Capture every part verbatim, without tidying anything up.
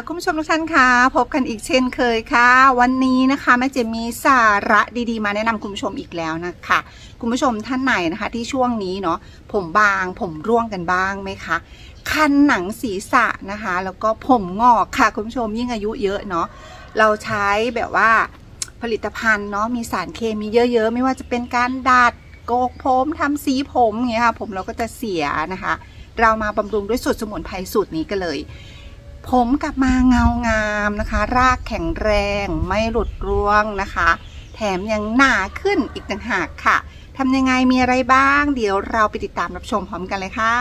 คุณผู้ชมทุกท่านค่ะพบกันอีกเช่นเคยค่ะวันนี้นะคะแม่เจมมีสาระดีๆมาแนะนำคุณผู้ชมอีกแล้วนะคะคุณผู้ชมท่านไหนนะคะที่ช่วงนี้เนาะผมบางผมร่วงกันบ้างไหมคะคันหนังศีรษะนะคะแล้วก็ผมงอกค่ะคุณผู้ชมยิ่งอายุเยอะเนาะเราใช้แบบว่าผลิตภัณฑ์เนาะมีสารเคมีเยอะๆไม่ว่าจะเป็นการดัดโกกผมทำสีผมอย่างเงี้ยค่ะผมเราก็จะเสียนะคะเรามาบำรุงด้วยสูตรสมุนไพรสูตรนี้กันเลยผมกลับมาเงางามนะคะรากแข็งแรงไม่หลุดร่วงนะคะแถมยังหนาขึ้นอีกต่างหากค่ะทำยังไงมีอะไรบ้างเดี๋ยวเราไปติดตามรับชมพร้อมกันเลยค่ะ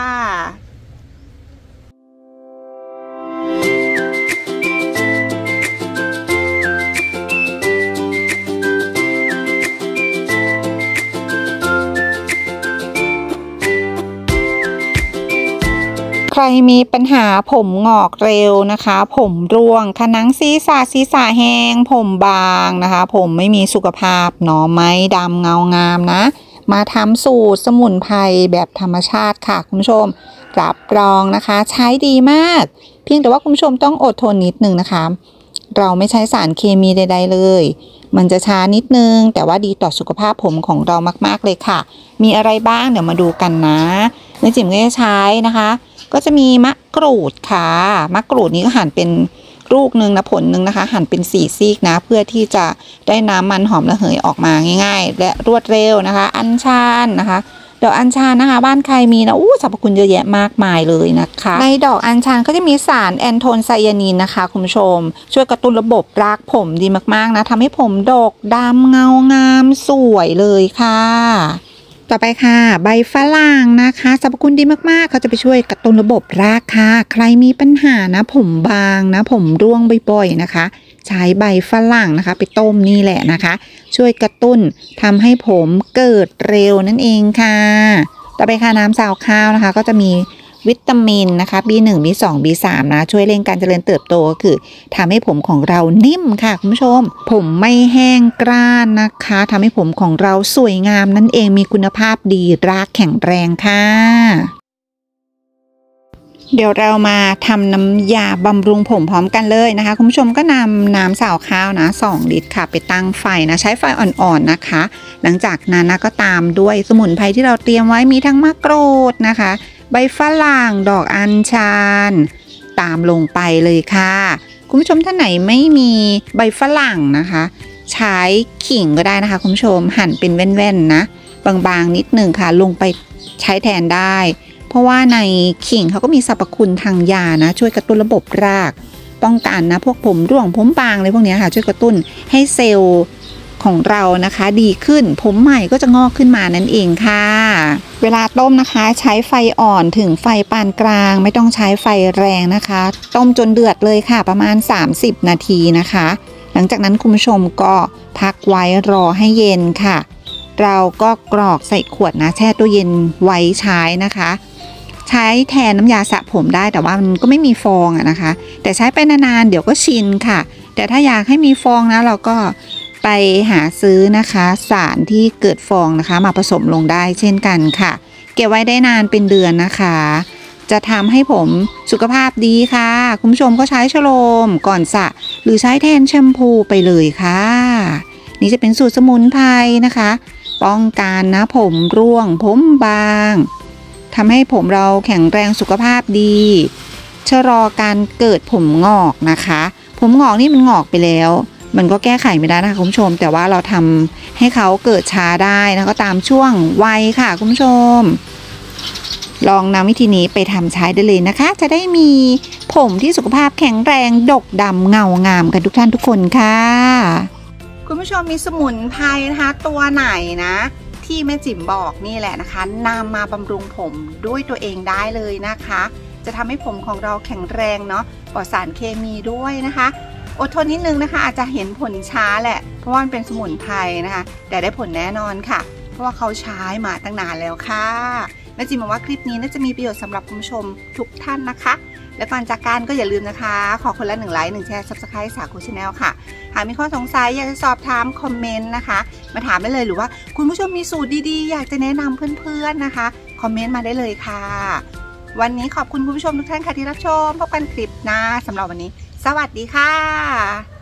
ใครมีปัญหาผมงอกเร็วนะคะผมร่วงขนังศีรษะศีรษะแห้งผมบางนะคะผมไม่มีสุขภาพหน่อไม้ดำเงางามนะมาทำสูตรสมุนไพรแบบธรรมชาติค่ะคุณผู้ชมรับรองนะคะใช้ดีมากเพียงแต่ว่าคุณผู้ชมต้องอดทนนิดนึงนะคะเราไม่ใช้สารเคมีใดๆเลยมันจะช้านิดนึงแต่ว่าดีต่อสุขภาพผมของเรามากๆเลยค่ะมีอะไรบ้างเดี๋ยวมาดูกันนะแม่จิ๋มก็จะใช้นะคะก็จะมีมะกรูดค่ะมะกรูดนี้ก็หั่นเป็นลูกหนึ่งนะผลหนึ่งนะคะหั่นเป็นสี่ซีกนะเพื่อที่จะได้น้ำมันหอมระเหยออกมาง่ายๆและรวดเร็วนะคะอัญชันนะคะดอกอัญชันนะคะบ้านใครมีนะอู้สรรพคุณเยอะแยะมากมายเลยนะคะในดอกอัญชันก็จะมีสารแอนโทนไซยานินนะคะคุณผู้ชมช่วยกระตุ้นระบบรากผมดีมากๆนะทำให้ผมดกดำเงางามสวยเลยค่ะต่อไปค่ะใบฝรั่งนะคะสรรพคุณดีมากๆเขาจะไปช่วยกระตุ้นระบบรากค่ะใครมีปัญหานะผมบางนะผมร่วงบ่อยๆนะคะใช้ใบฝรั่งนะคะไปต้มนี่แหละนะคะช่วยกระตุ้นทำให้ผมเกิดเร็วนั่นเองค่ะต่อไปค่ะน้ำสาวข้าวนะคะก็จะมีวิตามินนะคะ บี หนึ่ง บี สอง บี สาม นะช่วยเร่งการเจริญเติบโตก็คือทำให้ผมของเรานิ่มค่ะคุณผู้ชมผมไม่แห้งกร้านนะคะทำให้ผมของเราสวยงามนั่นเองมีคุณภาพดีรากแข็งแรงค่ะเดี๋ยวเรามาทำน้ำยาบำรุงผมพร้อมกันเลยนะคะคุณผู้ชมก็นำน้ำสาวข้าวนะสองลิตรค่ะไปตั้งไฟนะใช้ไฟอ่อนๆนะคะหลังจากนั้นนะก็ตามด้วยสมุนไพรที่เราเตรียมไว้มีทั้งมะกรูดนะคะใบฝรั่งดอกอัญชันตามลงไปเลยค่ะคุณผู้ชมท่านไหนไม่มีใบฝรั่งนะคะใช้ขิงก็ได้นะคะคุณผู้ชมหั่นเป็นแว่นๆนะบางๆนิดหนึ่งค่ะลงไปใช้แทนได้เพราะว่าในขิงเขาก็มีสรรพคุณทางยานะช่วยกระตุ้นระบบรากป้องกันนะพวกผมร่วงผมบางอะไรพวกนี้ค่ะช่วยกระตุ้นให้เซลล์ของเรานะคะดีขึ้นผมใหม่ก็จะงอกขึ้นมานั่นเองค่ะเวลาต้มนะคะใช้ไฟอ่อนถึงไฟปานกลางไม่ต้องใช้ไฟแรงนะคะต้มจนเดือดเลยค่ะประมาณสามสิบนาทีนะคะหลังจากนั้นคุณผู้ชมก็พักไว้รอให้เย็นค่ะเราก็กรอกใส่ขวดนะแช่ตู้เย็นไว้ใช้นะคะใช้แทนน้ำยาสระผมได้แต่ว่ามันก็ไม่มีฟองอะนะคะแต่ใช้ไปนานๆเดี๋ยวก็ชินค่ะแต่ถ้าอยากให้มีฟองนะเราก็ไปหาซื้อนะคะสารที่เกิดฟองนะคะมาผสมลงได้เช่นกันค่ะเก็บไว้ได้นานเป็นเดือนนะคะจะทำให้ผมสุขภาพดีค่ะคุณผู้ชมก็ใช้ชโลมก่อนสระหรือใช้แทนแชมพูไปเลยค่ะนี่จะเป็นสูตรสมุนไพรนะคะป้องกันนะผมร่วงผมบางทำให้ผมเราแข็งแรงสุขภาพดีชะลอการเกิดผมงอกนะคะผมงอกนี่มันงอกไปแล้วมันก็แก้ไขไม่ได้นะคะคุณผู้ชมแต่ว่าเราทำให้เขาเกิดช้าได้นะก็ตามช่วงวัยค่ะคุณผู้ชมลองนำวิธีนี้ไปทำใช้ได้เลยนะคะจะได้มีผมที่สุขภาพแข็งแรงดกดำเงางามกันทุกท่านทุกคนค่ะคุณผู้ชมมีสมุนไพรนะคะตัวไหนนะที่แม่จิ๋มบอกนี่แหละนะคะนำมาบำรุงผมด้วยตัวเองได้เลยนะคะจะทำให้ผมของเราแข็งแรงเนาะปลอดสารเคมีด้วยนะคะอดทนนิดนึงนะคะอาจจะเห็นผลช้าแหละเพราะว่ามันเป็นสมุนไพรนะคะแต่ได้ผลแน่นอนค่ะเพราะว่าเขาใช้มาตั้งนานแล้วค่ะแม่จิ๋มบอกว่าคลิปนี้น่าจะมีประโยชน์สำหรับคุณผู้ชมทุกท่านนะคะและก่อนจากกันก็อย่าลืมนะคะขอคนละหนึ่งไลค์หนึ่งแชร์ ซับสไครบ์ สาคูชาแนลค่ะหากมีข้อสงสัยอยากจะสอบถามคอมเมนต์นะคะมาถามได้เลยหรือว่าคุณผู้ชมมีสูตรดีๆอยากจะแนะนำเพื่อนๆนะคะคอมเมนต์มาได้เลยค่ะวันนี้ขอบคุณคุณผู้ชมทุกท่านค่ะที่รับชมพบกันคลิปหน้าสำหรับวันนี้สวัสดีค่ะ